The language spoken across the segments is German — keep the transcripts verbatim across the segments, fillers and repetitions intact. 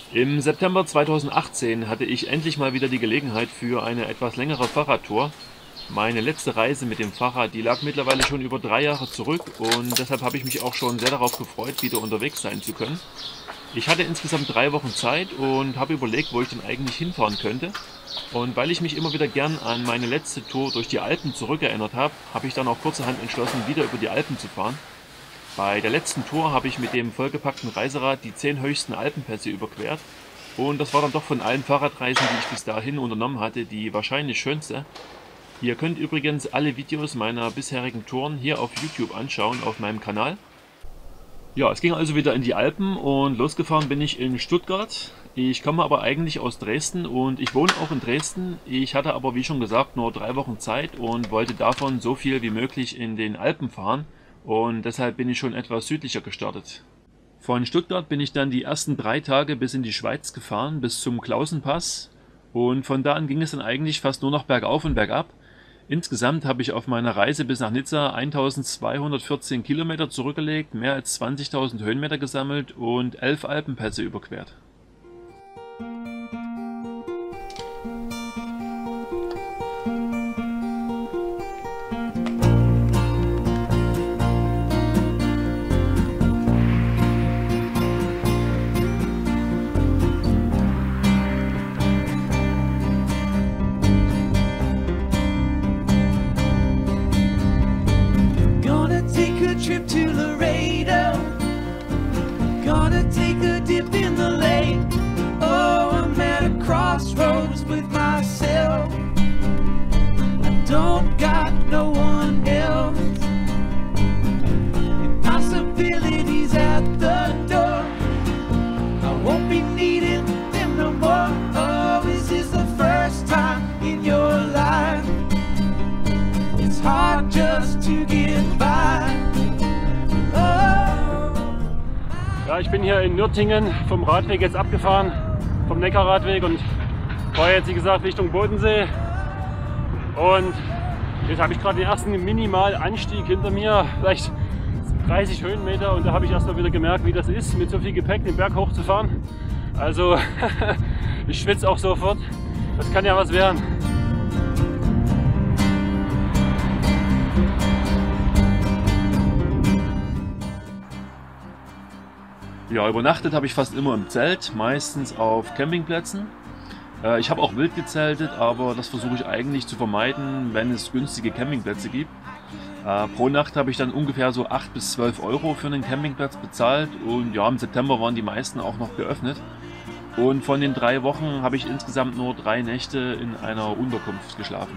Im September zweitausendachtzehn hatte ich endlich mal wieder die Gelegenheit für eine etwas längere Fahrradtour. Meine letzte Reise mit dem Fahrrad, die lag mittlerweile schon über drei Jahre zurück und deshalb habe ich mich auch schon sehr darauf gefreut, wieder unterwegs sein zu können. Ich hatte insgesamt drei Wochen Zeit und habe überlegt, wo ich denn eigentlich hinfahren könnte. Und weil ich mich immer wieder gern an meine letzte Tour durch die Alpen zurückerinnert habe, habe ich dann auch kurzerhand entschlossen, wieder über die Alpen zu fahren. Bei der letzten Tour habe ich mit dem vollgepackten Reiserad die zehn höchsten Alpenpässe überquert. Und das war dann doch von allen Fahrradreisen, die ich bis dahin unternommen hatte, die wahrscheinlich schönste. Ihr könnt übrigens alle Videos meiner bisherigen Touren hier auf YouTube anschauen, auf meinem Kanal. Ja, es ging also wieder in die Alpen und losgefahren bin ich in Stuttgart. Ich komme aber eigentlich aus Dresden und ich wohne auch in Dresden. Ich hatte aber, wie schon gesagt, nur drei Wochen Zeit und wollte davon so viel wie möglich in den Alpen fahren. Und deshalb bin ich schon etwas südlicher gestartet. Von Stuttgart bin ich dann die ersten drei Tage bis in die Schweiz gefahren, bis zum Klausenpass. Und von da an ging es dann eigentlich fast nur noch bergauf und bergab. Insgesamt habe ich auf meiner Reise bis nach Nizza eintausendzweihundertvierzehn Kilometer zurückgelegt, mehr als zwanzigtausend Höhenmeter gesammelt und elf Alpenpässe überquert. Trip to Laredo, gonna take a dip in the lake. Oh, I'm at a crossroads with myself. I don't got no one else. Impossibilities at the door. I won't be needing them no more. Oh, is this the first time in your life? It's hard just to get by. Ja, ich bin hier in Nürtingen vom Radweg jetzt abgefahren, vom Neckarradweg und fahre jetzt wie gesagt Richtung Bodensee. Und jetzt habe ich gerade den ersten Minimalanstieg hinter mir, vielleicht dreißig Höhenmeter, und da habe ich erstmal wieder gemerkt, wie das ist, mit so viel Gepäck den Berg hochzufahren. Also ich schwitze auch sofort, das kann ja was werden. Ja, übernachtet habe ich fast immer im Zelt, meistens auf Campingplätzen. Äh, ich habe auch wild gezeltet, aber das versuche ich eigentlich zu vermeiden, wenn es günstige Campingplätze gibt. Äh, pro Nacht habe ich dann ungefähr so acht bis zwölf Euro für einen Campingplatz bezahlt und ja, im September waren die meisten auch noch geöffnet. Und von den drei Wochen habe ich insgesamt nur drei Nächte in einer Unterkunft geschlafen.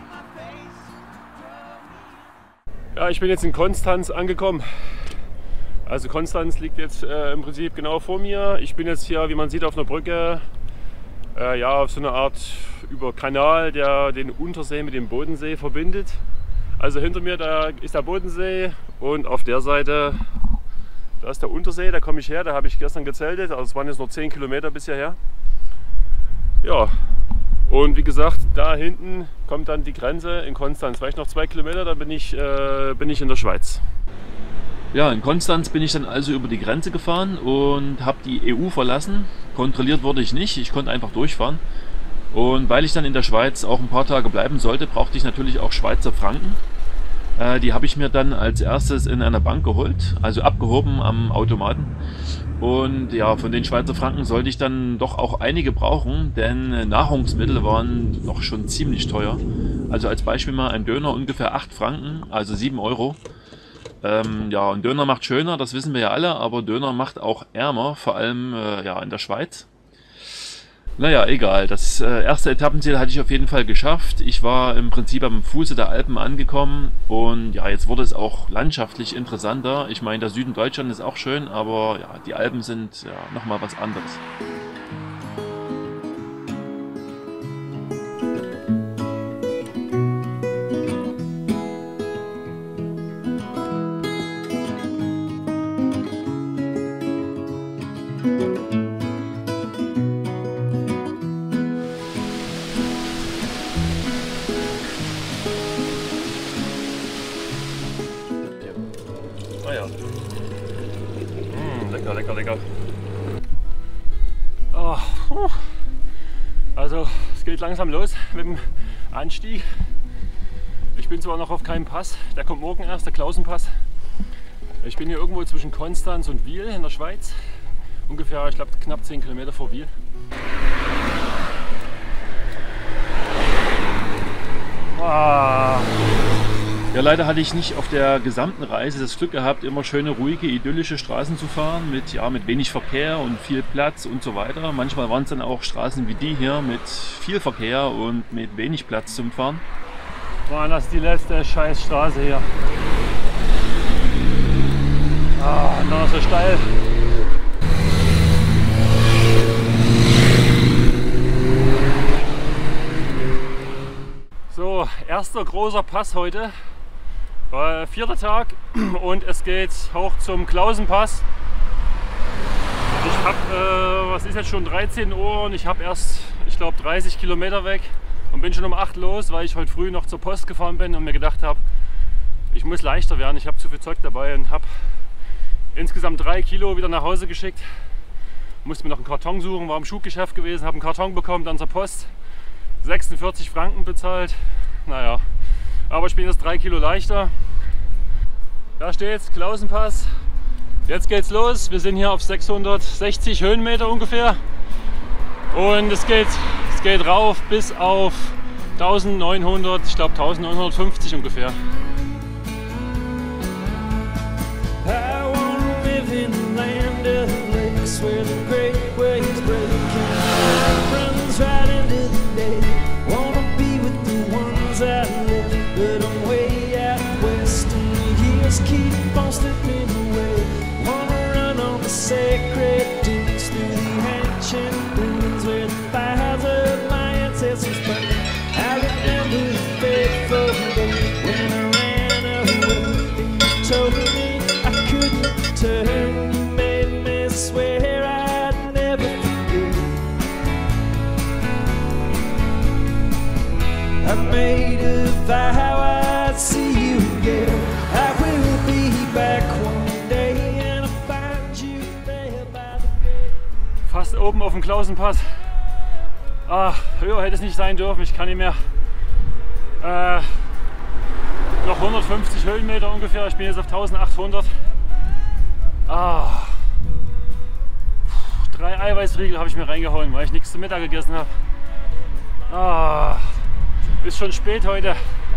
Ja, ich bin jetzt in Konstanz angekommen. Also Konstanz liegt jetzt äh, im Prinzip genau vor mir. Ich bin jetzt hier, wie man sieht, auf einer Brücke, äh, ja, auf so einer Art über Kanal, der den Untersee mit dem Bodensee verbindet. Also hinter mir, da ist der Bodensee und auf der Seite, da ist der Untersee, da komme ich her, da habe ich gestern gezeltet. Also es waren jetzt noch zehn Kilometer bis hierher. Ja, und wie gesagt, da hinten kommt dann die Grenze in Konstanz. Vielleicht noch zwei Kilometer, dann bin ich, äh, bin ich in der Schweiz. Ja, in Konstanz bin ich dann also über die Grenze gefahren und habe die E U verlassen. Kontrolliert wurde ich nicht, ich konnte einfach durchfahren. Und weil ich dann in der Schweiz auch ein paar Tage bleiben sollte, brauchte ich natürlich auch Schweizer Franken. Äh, die habe ich mir dann als erstes in einer Bank geholt, also abgehoben am Automaten. Und ja, von den Schweizer Franken sollte ich dann doch auch einige brauchen, denn Nahrungsmittel waren noch schon ziemlich teuer. Also als Beispiel mal ein Döner ungefähr acht Franken, also sieben Euro. Ähm, ja, und Döner macht schöner, das wissen wir ja alle, aber Döner macht auch ärmer, vor allem äh, ja, in der Schweiz. Naja, egal. Das äh, erste Etappenziel hatte ich auf jeden Fall geschafft. Ich war im Prinzip am Fuße der Alpen angekommen und ja, jetzt wurde es auch landschaftlich interessanter. Ich meine, der Süden Deutschlands ist auch schön, aber ja, die Alpen sind ja nochmal was anderes. Ah ja. Mmh, lecker, lecker, lecker. Oh, Puh. Also es geht langsam los mit dem Anstieg. Ich bin zwar noch auf keinem Pass, der kommt morgen erst, der Klausenpass. Ich bin hier irgendwo zwischen Konstanz und Wiel in der Schweiz. Ungefähr, ich glaube, knapp zehn Kilometer vor Wiel. Ah. Ja, leider hatte ich nicht auf der gesamten Reise das Glück gehabt, immer schöne, ruhige, idyllische Straßen zu fahren, mit, ja, mit wenig Verkehr und viel Platz und so weiter. Manchmal waren es dann auch Straßen wie die hier mit viel Verkehr und mit wenig Platz zum Fahren. Mann, das ist die letzte Scheißstraße hier. Ah, noch so steil. So, erster großer Pass heute. Äh, vierter Tag und es geht hoch zum Klausenpass. Ich habe, äh, was ist jetzt schon dreizehn Uhr und ich habe erst, ich glaube, dreißig Kilometer weg und bin schon um acht los, weil ich heute früh noch zur Post gefahren bin und mir gedacht habe, ich muss leichter werden. Ich habe zu viel Zeug dabei und habe insgesamt drei Kilo wieder nach Hause geschickt. Musste mir noch einen Karton suchen, war im Schuhgeschäft gewesen, habe einen Karton bekommen, dann zur Post. sechsundvierzig Franken bezahlt. Naja, aber ich bin jetzt drei Kilo leichter. Da steht's, Klausenpass. Jetzt geht's los. Wir sind hier auf sechshundertsechzig Höhenmeter ungefähr. Und es geht, es geht rauf bis auf neunzehnhundert, ich glaube neunzehnhundertfünfzig ungefähr. I wanna live in the land of lakes where the great waves break and runs right into the day. Wanna be with the ones I love, but I'm way out west and the years keep on slipping away. Wanna run on the sacred dunes through the ancient ruins where the fires of my ancestors burn. I remember the faithful day when I ran away and you told me I couldn't turn. You made me swear I'd never forget. I made a vow I'd see you again. I will be back one day and I'll find you there by the gate. Fast oben auf dem Klausenpass. Ach, höher hätte es nicht sein dürfen. Ich kann nicht mehr. Äh, noch hundertfünfzig Höhenmeter ungefähr. Ich bin jetzt auf eintausendachthundert. Ah. Drei Eiweißriegel habe ich mir reingehauen, weil ich nichts zum Mittag gegessen habe. Ah. Ist schon spät heute.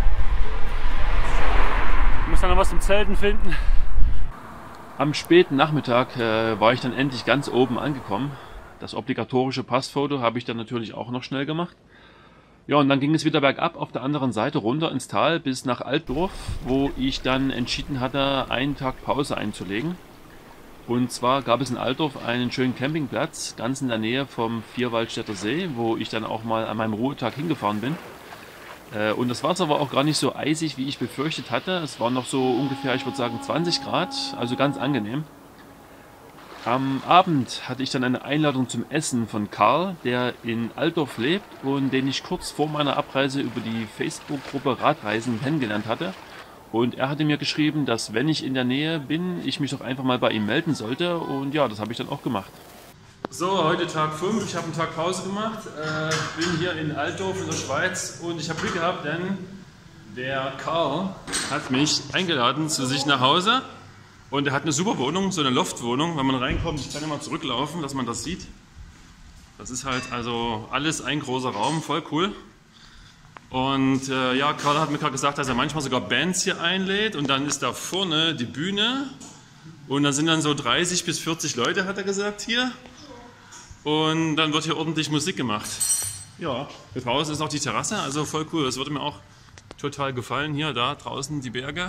Ich muss dann noch was zum Zelten finden. Am späten Nachmittag äh, war ich dann endlich ganz oben angekommen. Das obligatorische Passfoto habe ich dann natürlich auch noch schnell gemacht. Ja, und dann ging es wieder bergab auf der anderen Seite runter ins Tal bis nach Altdorf, wo ich dann entschieden hatte, einen Tag Pause einzulegen. Und zwar gab es in Altdorf einen schönen Campingplatz, ganz in der Nähe vom Vierwaldstätter See, wo ich dann auch mal an meinem Ruhetag hingefahren bin. Und das Wasser war auch gar nicht so eisig, wie ich befürchtet hatte. Es war noch so ungefähr, ich würde sagen, zwanzig Grad, also ganz angenehm. Am Abend hatte ich dann eine Einladung zum Essen von Karl, der in Altdorf lebt und den ich kurz vor meiner Abreise über die Facebook-Gruppe Radreisen kennengelernt hatte. Und er hatte mir geschrieben, dass wenn ich in der Nähe bin, ich mich doch einfach mal bei ihm melden sollte. Und ja, das habe ich dann auch gemacht. So, heute Tag fünf. Ich habe einen Tag Pause gemacht. Äh, bin hier in Altdorf in der Schweiz und ich habe Glück gehabt, denn der Karl hat mich eingeladen zu sich nach Hause. Und er hat eine super Wohnung, so eine Loftwohnung. Wenn man reinkommt, ich kann ja mal zurücklaufen, dass man das sieht. Das ist halt also alles ein großer Raum, voll cool. Und äh, ja, Karl hat mir gerade gesagt, dass er manchmal sogar Bands hier einlädt und dann ist da vorne die Bühne und dann sind dann so dreißig bis vierzig Leute, hat er gesagt, hier. Und dann wird hier ordentlich Musik gemacht. Ja, hier draußen ist noch die Terrasse, also voll cool. Das würde mir auch total gefallen. Hier, da draußen die Berge.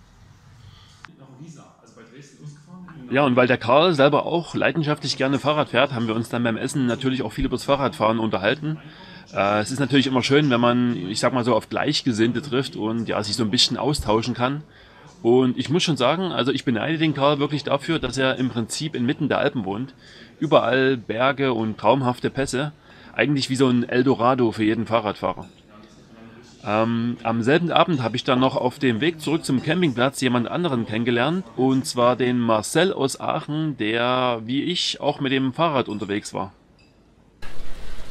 Ja, und weil der Karl selber auch leidenschaftlich gerne Fahrrad fährt, haben wir uns dann beim Essen natürlich auch viel über das Fahrradfahren unterhalten. Äh, es ist natürlich immer schön, wenn man, ich sag mal so, auf Gleichgesinnte trifft und ja, sich so ein bisschen austauschen kann. Und ich muss schon sagen, also ich beneide den Karl wirklich dafür, dass er im Prinzip inmitten der Alpen wohnt. Überall Berge und traumhafte Pässe. Eigentlich wie so ein Eldorado für jeden Fahrradfahrer. Ähm, am selben Abend habe ich dann noch auf dem Weg zurück zum Campingplatz jemand anderen kennengelernt. Und zwar den Marcel aus Aachen, der wie ich auch mit dem Fahrrad unterwegs war.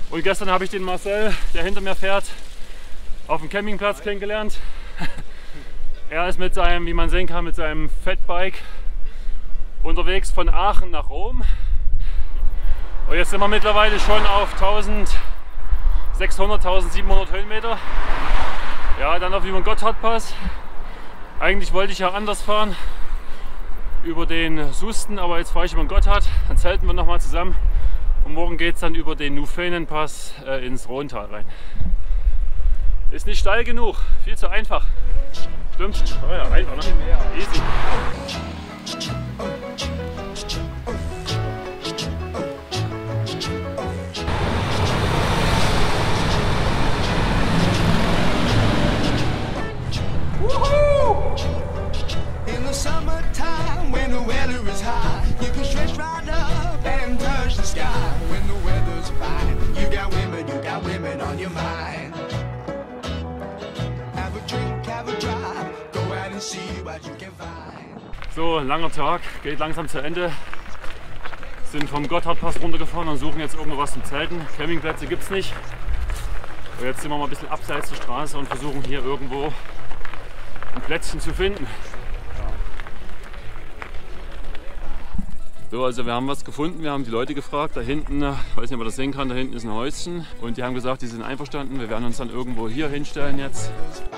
Und gestern habe ich den Marcel, der hinter mir fährt, auf dem Campingplatz kennengelernt. Er ist mit seinem, wie man sehen kann, mit seinem Fatbike unterwegs von Aachen nach Rom. Und jetzt sind wir mittlerweile schon auf eintausendsechshundert, eintausendsiebenhundert Höhenmeter. Ja, dann auf über den Gotthardpass. Eigentlich wollte ich ja anders fahren, über den Susten, aber jetzt fahre ich über den Gotthard. Dann zelten wir nochmal zusammen. Und morgen geht es dann über den Nuveenenpass äh, ins Rhontal rein. Ist nicht steil genug, viel zu einfach. Stimmt? Oh ja, einfach, ne? Easy. In the summertime, when the weather is hot, you can stretch right up and touch the sky. When the weather's fine, you got women, you got women on your mind. Have a drink, have a drive, go out and see what you can find. So, langer Tag, geht langsam zu Ende. Sind vom Gotthardpass runtergefahren und suchen jetzt irgendwo was zum Zelten. Campingplätze gibt es nicht. Und jetzt sind wir mal ein bisschen abseits der Straße und versuchen hier irgendwo ein Plätzchen zu finden. So, also wir haben was gefunden, wir haben die Leute gefragt, da hinten, ich weiß nicht, ob man das sehen kann, da hinten ist ein Häuschen und die haben gesagt, die sind einverstanden, wir werden uns dann irgendwo hier hinstellen jetzt.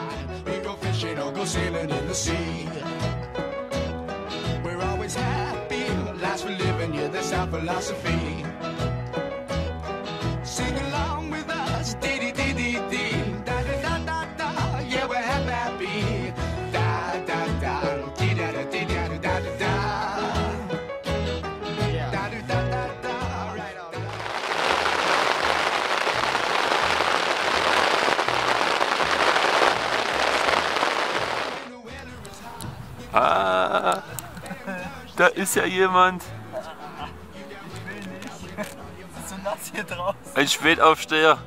Ah, da ist ja jemand. Ich will nicht. Es ist so nass hier draußen. Ein Spätaufsteher.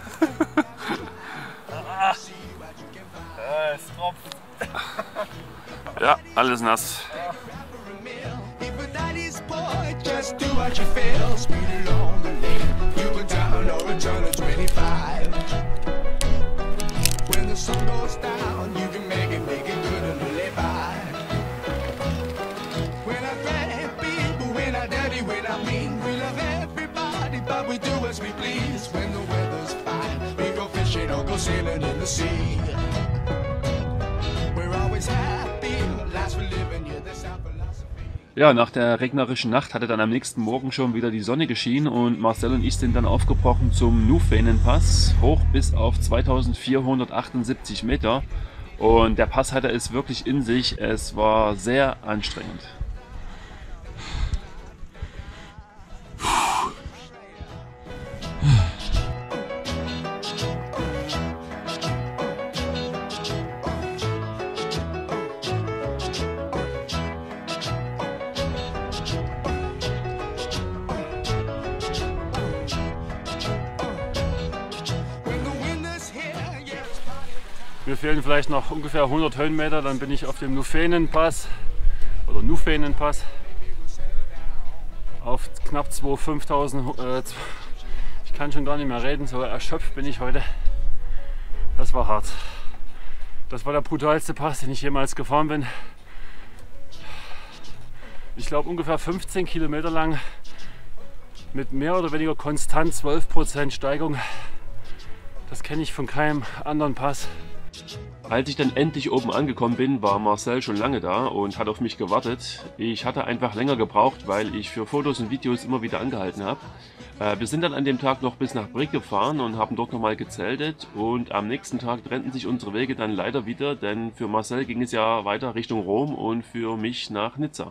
Ah, es tropft. Ja, alles nass. Sailing in the sea. We're always happy, last we're living, yeah, that's our philosophy. Ja, nach der regnerischen Nacht hatte dann am nächsten Morgen schon wieder die Sonne geschienen und Marcel und ich sind dann aufgebrochen zum Nuveenenpass, hoch bis auf zweitausendvierhundertachtundsiebzig Meter. Und der Pass hatte es wirklich in sich, es war sehr anstrengend. Mir fehlen vielleicht noch ungefähr hundert Höhenmeter, dann bin ich auf dem Nuveenenpass oder Nuveenenpass auf knapp fünftausend. Äh, ich kann schon gar nicht mehr reden, so erschöpft bin ich heute. Das war hart. Das war der brutalste Pass, den ich jemals gefahren bin. Ich glaube ungefähr fünfzehn Kilometer lang mit mehr oder weniger konstant zwölf Prozent Steigung. Das kenne ich von keinem anderen Pass. Als ich dann endlich oben angekommen bin, war Marcel schon lange da und hat auf mich gewartet. Ich hatte einfach länger gebraucht, weil ich für Fotos und Videos immer wieder angehalten habe. Äh, wir sind dann an dem Tag noch bis nach Brig gefahren und haben dort nochmal gezeltet. Und am nächsten Tag trennten sich unsere Wege dann leider wieder, denn für Marcel ging es ja weiter Richtung Rom und für mich nach Nizza.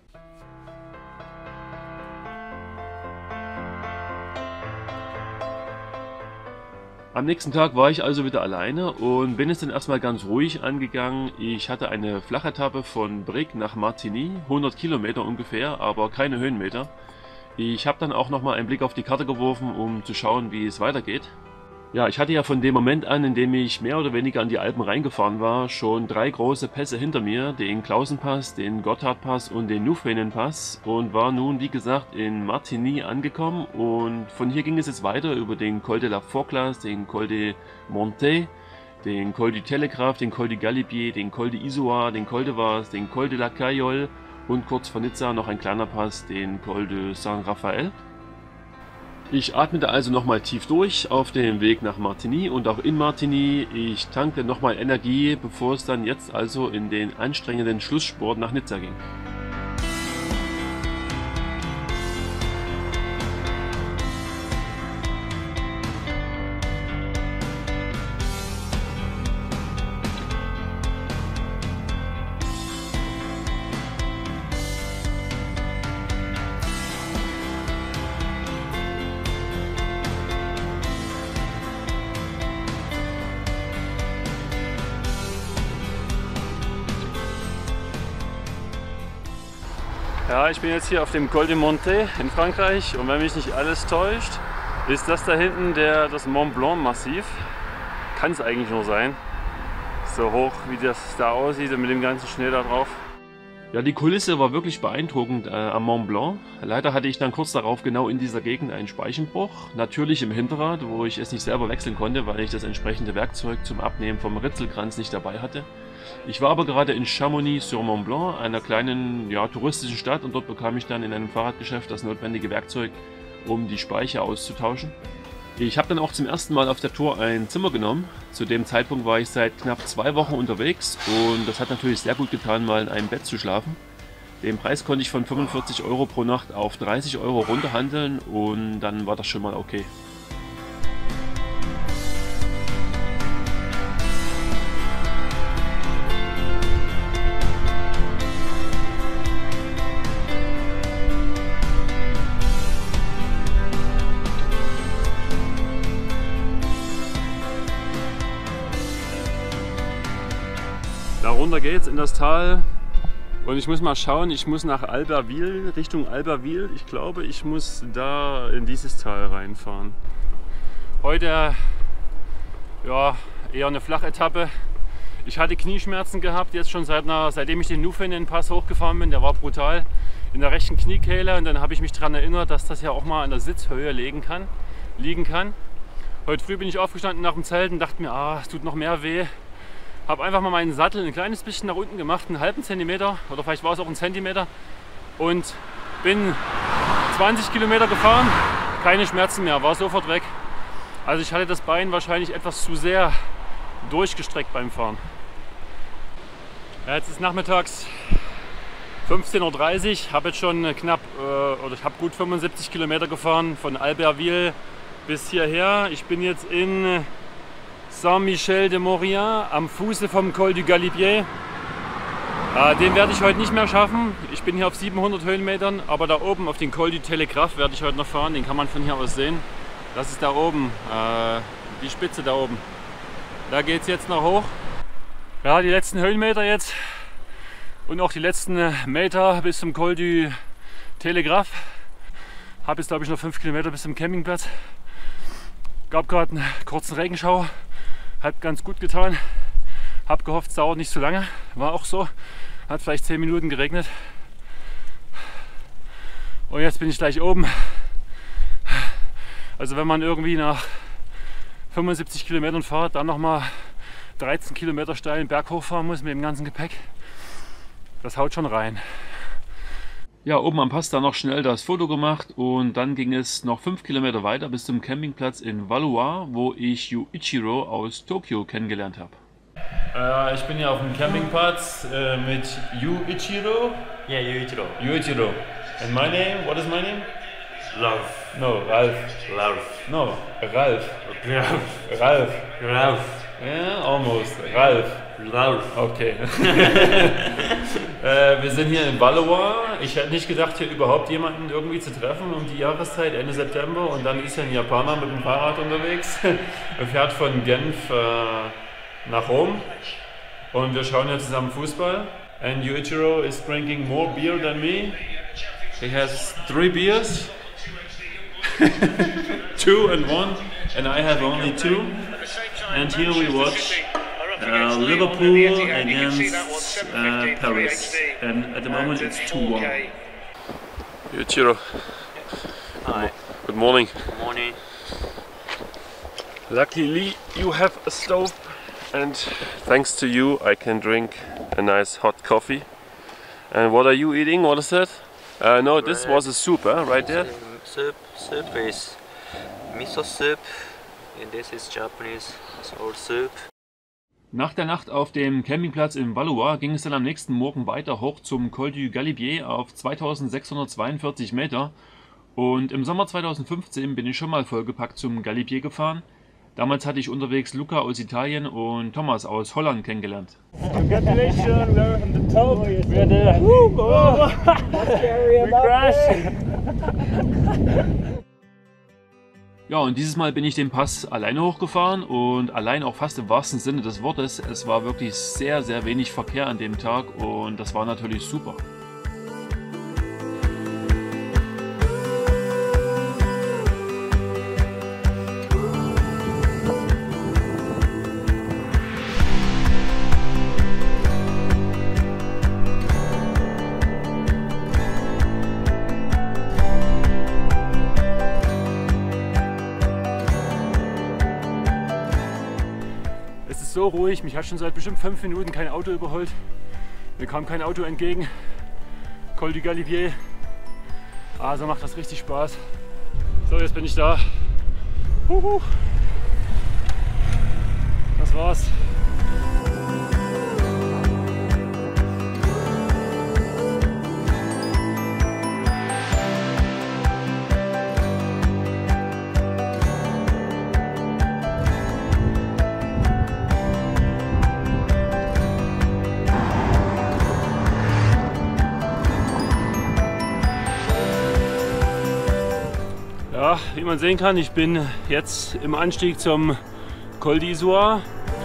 Am nächsten Tag war ich also wieder alleine und bin es dann erstmal ganz ruhig angegangen. Ich hatte eine Flachetappe von Brig nach Martigny, hundert Kilometer ungefähr, aber keine Höhenmeter. Ich habe dann auch nochmal einen Blick auf die Karte geworfen, um zu schauen, wie es weitergeht. Ja, ich hatte ja von dem Moment an, in dem ich mehr oder weniger an die Alpen reingefahren war, schon drei große Pässe hinter mir, den Klausenpass, den Gotthardpass und den Nufvenen-Pass, und war nun, wie gesagt, in Martigny angekommen, und von hier ging es jetzt weiter über den Col de la Forclaz, den Col de Montet, den Col du Telegraphe, den Col du Galibier, den Col de Izoard, den Col de Vars, den Col de la Cayolle und kurz vor Nizza noch ein kleiner Pass, den Col de Saint-Raphaël. Ich atmete also nochmal tief durch auf dem Weg nach Martigny und auch in Martigny. Ich tankte nochmal Energie, bevor es dann jetzt also in den anstrengenden Schlussspurt nach Nizza ging. Ja, ich bin jetzt hier auf dem Col de Montet in Frankreich, und wenn mich nicht alles täuscht, ist das da hinten der, das Mont Blanc Massiv. Kann es eigentlich nur sein. So hoch wie das da aussieht und mit dem ganzen Schnee da drauf. Ja, die Kulisse war wirklich beeindruckend äh, am Mont Blanc. Leider hatte ich dann kurz darauf genau in dieser Gegend einen Speichenbruch. Natürlich im Hinterrad, wo ich es nicht selber wechseln konnte, weil ich das entsprechende Werkzeug zum Abnehmen vom Ritzelkranz nicht dabei hatte. Ich war aber gerade in Chamonix-sur-Mont-Blanc, einer kleinen, ja, touristischen Stadt, und dort bekam ich dann in einem Fahrradgeschäft das notwendige Werkzeug, um die Speiche auszutauschen. Ich habe dann auch zum ersten Mal auf der Tour ein Zimmer genommen. Zu dem Zeitpunkt war ich seit knapp zwei Wochen unterwegs, und das hat natürlich sehr gut getan, mal in einem Bett zu schlafen. Den Preis konnte ich von fünfundvierzig Euro pro Nacht auf dreißig Euro runterhandeln, und dann war das schon mal okay. Darunter geht es in das Tal, und ich muss mal schauen, ich muss nach Albertville, Richtung Albertville. Ich glaube, ich muss da in dieses Tal reinfahren. Heute ja, eher eine Flachetappe. Ich hatte Knieschmerzen gehabt, jetzt schon seit einer, seitdem ich den Nufvenen-Pass hochgefahren bin. Der war brutal in der rechten Kniekehle, und dann habe ich mich daran erinnert, dass das ja auch mal an der Sitzhöhe liegen kann. Liegen kann. Heute früh bin ich aufgestanden nach dem Zelt und dachte mir, ah, es tut noch mehr weh. Habe einfach mal meinen Sattel ein kleines bisschen nach unten gemacht, einen halben Zentimeter, oder vielleicht war es auch ein Zentimeter, und bin zwanzig Kilometer gefahren, keine Schmerzen mehr, war sofort weg. Also ich hatte das Bein wahrscheinlich etwas zu sehr durchgestreckt beim Fahren. Ja, jetzt ist nachmittags fünfzehn Uhr dreißig, habe jetzt schon knapp, äh, oder ich habe gut fünfundsiebzig Kilometer gefahren von Albertville bis hierher. Ich bin jetzt in Saint-Michel-de-Maurienne am Fuße vom Col du Galibier. Äh, den werde ich heute nicht mehr schaffen. Ich bin hier auf siebenhundert Höhenmetern, aber da oben auf den Col du Telegraphe werde ich heute noch fahren. Den kann man von hier aus sehen. Das ist da oben, äh, die Spitze da oben. Da geht es jetzt noch hoch. Ja, die letzten Höhenmeter jetzt und auch die letzten Meter bis zum Col du Telegraphe. Habe jetzt, glaube ich, noch fünf Kilometer bis zum Campingplatz. Gab gerade einen kurzen Regenschauer. Hat ganz gut getan. Hab gehofft, es dauert nicht so lange. War auch so. Hat vielleicht zehn Minuten geregnet. Und jetzt bin ich gleich oben. Also wenn man irgendwie nach fünfundsiebzig Kilometern fährt, dann nochmal dreizehn Kilometer steilen Berg hochfahren muss mit dem ganzen Gepäck, das haut schon rein. Ja, oben am Pass dann noch schnell das Foto gemacht, und dann ging es noch fünf Kilometer weiter bis zum Campingplatz in Valois, wo ich Yuichiro aus Tokio kennengelernt habe. Äh, ich bin hier auf dem Campingplatz äh, mit Yuichiro. Yeah, Yuichiro. Yuichiro. And my name? What is my name? Ralph. No, Ralph. Ralph. No, Ralph. Ralph. Ralph. Ralph. Yeah, almost. Ralph. Ralph. Okay. äh, wir sind hier in Valois. Ich hätte nicht gedacht, hier überhaupt jemanden irgendwie zu treffen um die Jahreszeit, Ende September. Und dann ist ja ein Japaner mit dem Fahrrad unterwegs. Er fährt von Genf äh, nach Rom. Und wir schauen jetzt zusammen Fußball. And Yuichiro is drinking more beer than me. He has three beers. two and one, and I have only two. And here we watch uh, Liverpool against uh, Paris, and at the moment it's two one. Yo, Chiro. Hi. Good morning. Good morning. Luckily you have a stove, and thanks to you I can drink a nice hot coffee. And what are you eating? What is that? Uh, no, this was a soup, huh? Right there? Soup, soup is miso soup, and this is Japanese sour soup. Nach der Nacht auf dem Campingplatz in Valois ging es dann am nächsten Morgen weiter hoch zum Col du Galibier auf zweitausendsechshundertzweiundvierzig Meter. Und im Sommer zweitausendfünfzehn bin ich schon mal vollgepackt zum Galibier gefahren. Damals hatte ich unterwegs Luca aus Italien und Thomas aus Holland kennengelernt. Congratulations, we're on the top. We're there. Woo, oh, we crashed. Ja, und dieses Mal bin ich den Pass alleine hochgefahren und allein auch fast im wahrsten Sinne des Wortes. Es war wirklich sehr, sehr wenig Verkehr an dem Tag und das war natürlich super. So ruhig, mich hat schon seit bestimmt fünf Minuten kein Auto überholt. Mir kam kein Auto entgegen. Col du Galibier. Also macht das richtig Spaß. So, jetzt bin ich da. Huhu. Das war's. Ja, wie man sehen kann, ich bin jetzt im Anstieg zum Col d'Isoire.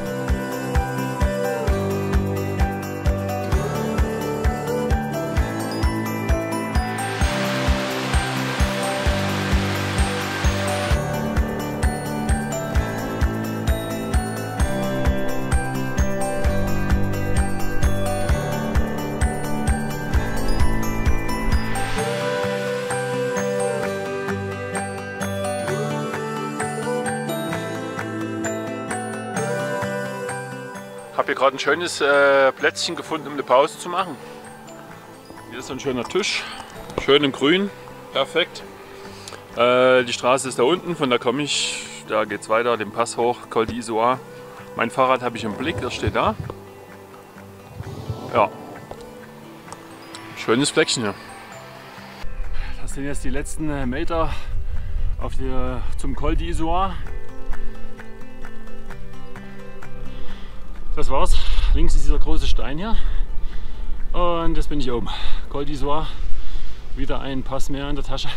Ich habe hier gerade ein schönes äh, Plätzchen gefunden, um eine Pause zu machen. Hier ist so ein schöner Tisch, schön im Grün, perfekt. Äh, die Straße ist da unten, von da komme ich, da geht es weiter, den Pass hoch, Col d'Isoire. Mein Fahrrad habe ich im Blick, das steht da. Ja, schönes Fleckchen hier. Das sind jetzt die letzten Meter auf die, zum Col d'Isoire. Das war's. Links ist dieser große Stein hier. Und jetzt bin ich oben. Col d'Isoire. Wieder ein Pass mehr in der Tasche.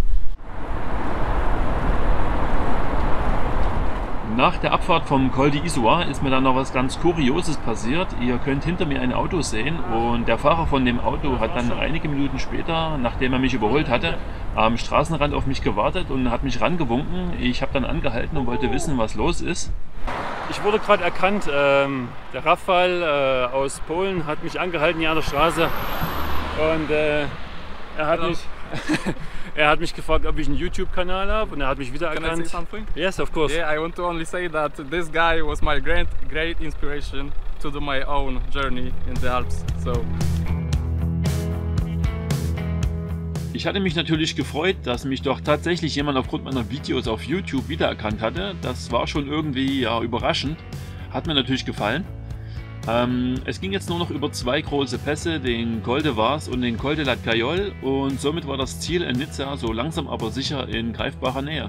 Nach der Abfahrt vom Col d'Isoire ist mir dann noch was ganz Kurioses passiert. Ihr könnt hinter mir ein Auto sehen und der Fahrer von dem Auto hat dann einige Minuten später, nachdem er mich überholt hatte, am Straßenrand auf mich gewartet und hat mich rangewunken. Ich habe dann angehalten und wollte wissen, was los ist. Ich wurde gerade erkannt. Ähm, der Rafał äh, aus Polen hat mich angehalten hier an der Straße und äh, er hat mich er hat mich gefragt, ob ich einen YouTube-Kanal habe und er hat mich wieder Can erkannt. I say something? Yes, of course. Yeah, I want to only say that this guy was my great, great inspiration to do my own journey in the Alps. So. Ich hatte mich natürlich gefreut, dass mich doch tatsächlich jemand aufgrund meiner Videos auf YouTube wiedererkannt hatte. Das war schon irgendwie ja, überraschend. Hat mir natürlich gefallen. Ähm, es ging jetzt nur noch über zwei große Pässe, den Col de Vars und den Col de la Gaillole, und somit war das Ziel in Nizza so langsam aber sicher in greifbarer Nähe.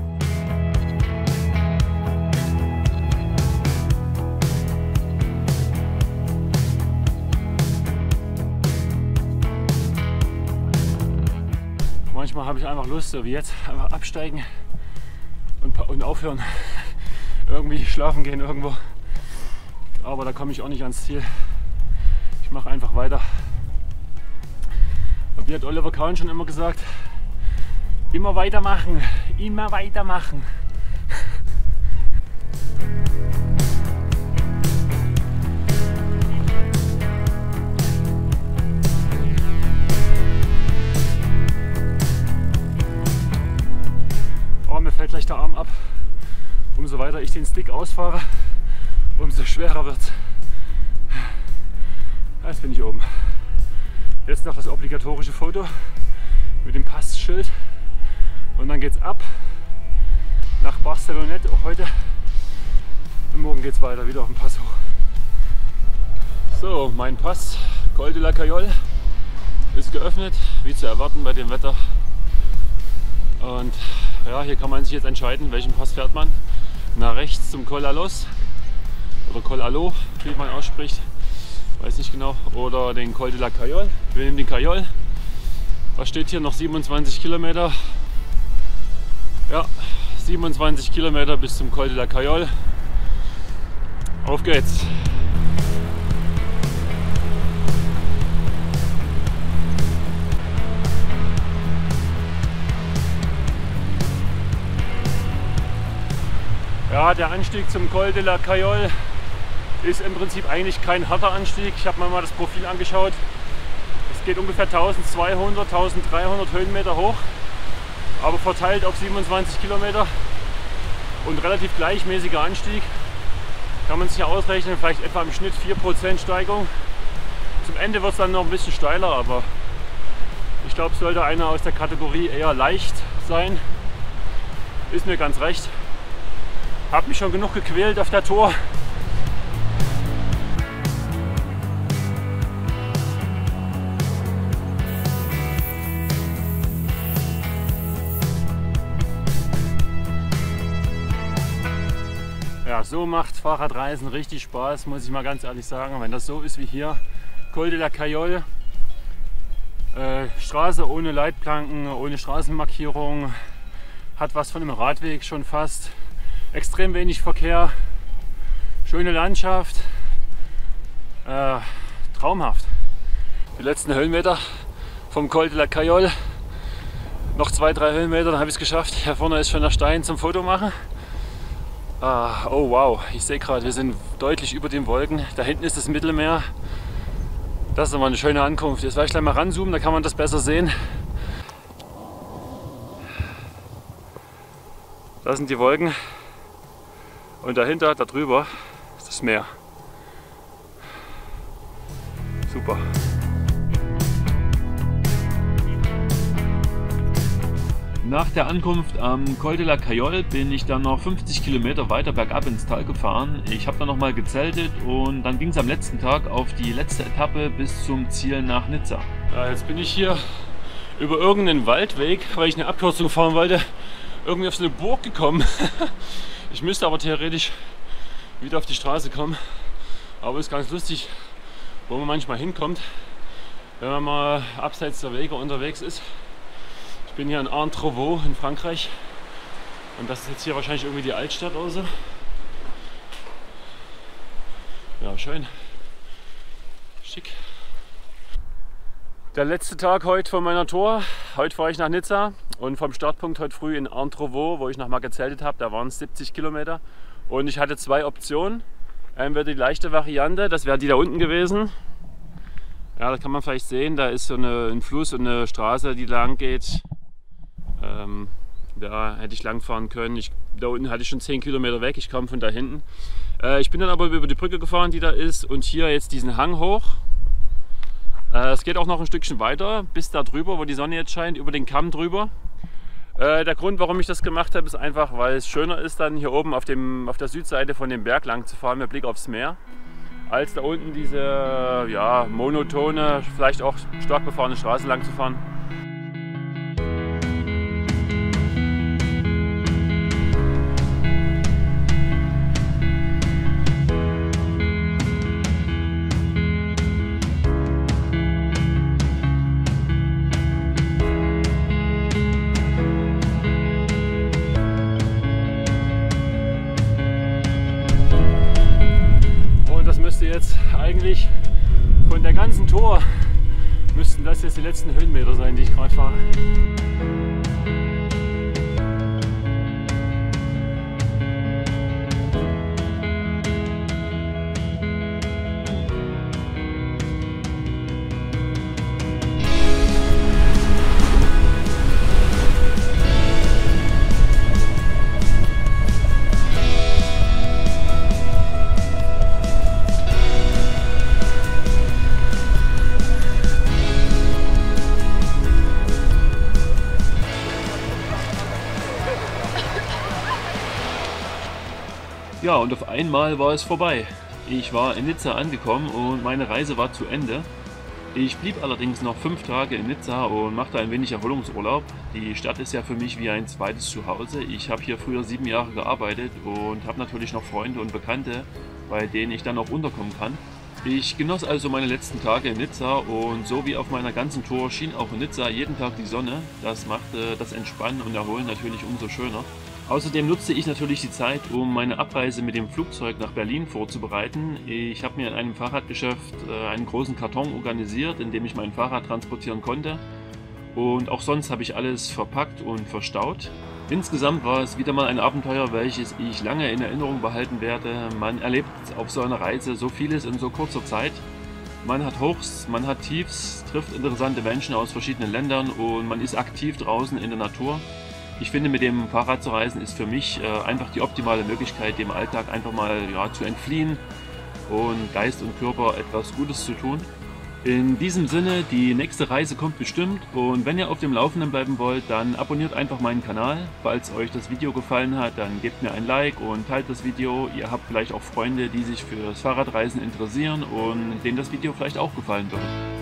Manchmal habe ich einfach Lust, so wie jetzt, einfach absteigen und, und aufhören. Irgendwie schlafen gehen irgendwo. Aber da komme ich auch nicht ans Ziel. Ich mache einfach weiter. Wie hat Oliver Kahn schon immer gesagt, Immer weitermachen, immer weitermachen. Oh, mir fällt gleich der Arm ab. Umso weiter ich den Stick ausfahre, umso schwerer wird es. Jetzt bin ich oben. Jetzt noch das obligatorische Foto mit dem Passschild und dann geht's ab nach Barceloneta auch heute und morgen geht's weiter wieder auf den Pass hoch. So, mein Pass Col de la Cayol ist geöffnet, wie zu erwarten bei dem Wetter. Und ja, hier kann man sich jetzt entscheiden, welchen Pass fährt man. Nach rechts zum Col Alos oder Col Alo, wie man ausspricht. Weiß nicht genau, oder den Col de la Cayol. Wir nehmen den Cayol. Was steht hier? Noch siebenundzwanzig Kilometer. Ja, siebenundzwanzig Kilometer bis zum Col de la Cayol. Auf geht's! Ja, der Anstieg zum Col de la Cayol ist im Prinzip eigentlich kein harter Anstieg. Ich habe mir mal das Profil angeschaut. Es geht ungefähr eintausendzweihundert, eintausenddreihundert Höhenmeter hoch, aber verteilt auf siebenundzwanzig Kilometer und relativ gleichmäßiger Anstieg. Kann man sich ja ausrechnen, vielleicht etwa im Schnitt vier Prozent Steigung. Zum Ende wird es dann noch ein bisschen steiler, aber ich glaube, sollte einer aus der Kategorie eher leicht sein, ist mir ganz recht. Habe mich schon genug gequält auf der Tour. Ja, so macht Fahrradreisen richtig Spaß, muss ich mal ganz ehrlich sagen. Wenn das so ist wie hier, Col de la Cayol, äh, Straße ohne Leitplanken, ohne Straßenmarkierung, hat was von einem Radweg schon fast. Extrem wenig Verkehr, schöne Landschaft, äh, traumhaft. Die letzten Höhenmeter vom Col de la Cayol, noch zwei, drei Höhenmeter, dann habe ich es geschafft. Hier vorne ist schon der Stein zum Foto machen. Ah, oh wow, ich sehe gerade, wir sind deutlich über den Wolken. Da hinten ist das Mittelmeer. Das ist aber eine schöne Ankunft. Jetzt werde ich gleich mal ranzoomen, da kann man das besser sehen. Das sind die Wolken. Und dahinter, da drüber, ist das Meer. Super. Nach der Ankunft am Col de la Cayol bin ich dann noch fünfzig Kilometer weiter bergab ins Tal gefahren. Ich habe dann noch mal gezeltet und dann ging es am letzten Tag auf die letzte Etappe bis zum Ziel nach Nizza. Ja, jetzt bin ich hier über irgendeinen Waldweg, weil ich eine Abkürzung fahren wollte, irgendwie auf so eine Burg gekommen. Ich müsste aber theoretisch wieder auf die Straße kommen. Aber ist ganz lustig, wo man manchmal hinkommt, wenn man mal abseits der Wege unterwegs ist. Ich bin hier in Entrevaux in Frankreich und das ist jetzt hier wahrscheinlich irgendwie die Altstadt oder so. Ja, schön. Schick. Der letzte Tag heute von meiner Tour. Heute fahre ich nach Nizza und vom Startpunkt heute früh in Entrevaux, wo ich noch mal gezeltet habe, da waren es siebzig Kilometer. Und ich hatte zwei Optionen. Entweder die leichte Variante, das wäre die da unten gewesen. Ja, da kann man vielleicht sehen, da ist so eine, ein Fluss und eine Straße, die lang geht. Ähm, da hätte ich lang fahren können. Ich, da unten hatte ich schon zehn Kilometer weg, ich kam von da hinten. Äh, ich bin dann aber über die Brücke gefahren, die da ist, und hier jetzt diesen Hang hoch. Äh, es geht auch noch ein Stückchen weiter, bis da drüber, wo die Sonne jetzt scheint, über den Kamm drüber. Äh, der Grund, warum ich das gemacht habe, ist einfach, weil es schöner ist, dann hier oben auf, dem, auf der Südseite von dem Berg lang zu fahren mit Blick aufs Meer, als da unten diese ja, monotone, vielleicht auch stark befahrene Straße lang zu fahren. Jetzt eigentlich von der ganzen Tour müssten das jetzt die letzten Höhenmeter sein, die ich gerade fahre. Ja, und auf einmal war es vorbei. Ich war in Nizza angekommen und meine Reise war zu Ende. Ich blieb allerdings noch fünf Tage in Nizza und machte ein wenig Erholungsurlaub. Die Stadt ist ja für mich wie ein zweites Zuhause. Ich habe hier früher sieben Jahre gearbeitet und habe natürlich noch Freunde und Bekannte, bei denen ich dann auch unterkommen kann. Ich genoss also meine letzten Tage in Nizza und so wie auf meiner ganzen Tour schien auch in Nizza jeden Tag die Sonne. Das machte das Entspannen und Erholen natürlich umso schöner. Außerdem nutzte ich natürlich die Zeit, um meine Abreise mit dem Flugzeug nach Berlin vorzubereiten. Ich habe mir in einem Fahrradgeschäft einen großen Karton organisiert, in dem ich mein Fahrrad transportieren konnte. Und auch sonst habe ich alles verpackt und verstaut. Insgesamt war es wieder mal ein Abenteuer, welches ich lange in Erinnerung behalten werde. Man erlebt auf so einer Reise so vieles in so kurzer Zeit. Man hat Hochs, man hat Tiefs, trifft interessante Menschen aus verschiedenen Ländern und man ist aktiv draußen in der Natur. Ich finde, mit dem Fahrrad zu reisen ist für mich äh, einfach die optimale Möglichkeit, dem Alltag einfach mal ja, zu entfliehen und Geist und Körper etwas Gutes zu tun. In diesem Sinne, die nächste Reise kommt bestimmt und wenn ihr auf dem Laufenden bleiben wollt, dann abonniert einfach meinen Kanal. Falls euch das Video gefallen hat, dann gebt mir ein Like und teilt das Video. Ihr habt vielleicht auch Freunde, die sich für das Fahrradreisen interessieren und denen das Video vielleicht auch gefallen wird.